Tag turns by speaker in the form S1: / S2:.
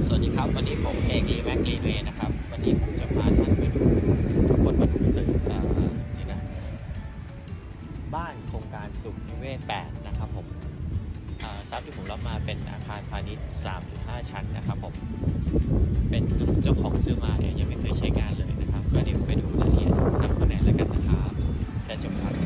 S1: สวัสดีครับวันนี้ผมเอกแม็กรีเวย์นะครับวันนี้ผมจะพาท่านไปดูทุกคนมาดูตึกนี่นะบ้านโครงการสุขนิเวศ8นะครับผมทรัพย์ที่ผมรับมาเป็นอาคารพาณิชย์ 3.5 ชั้นนะครับผมเป็นเจ้าของซื้อมาเนี่ยยังไม่เคยใช้งานเลยนะครับก็เดี๋ยวไปดูรายละเอียดสักข้างในแล้วกันนะครับเชิญชมครับ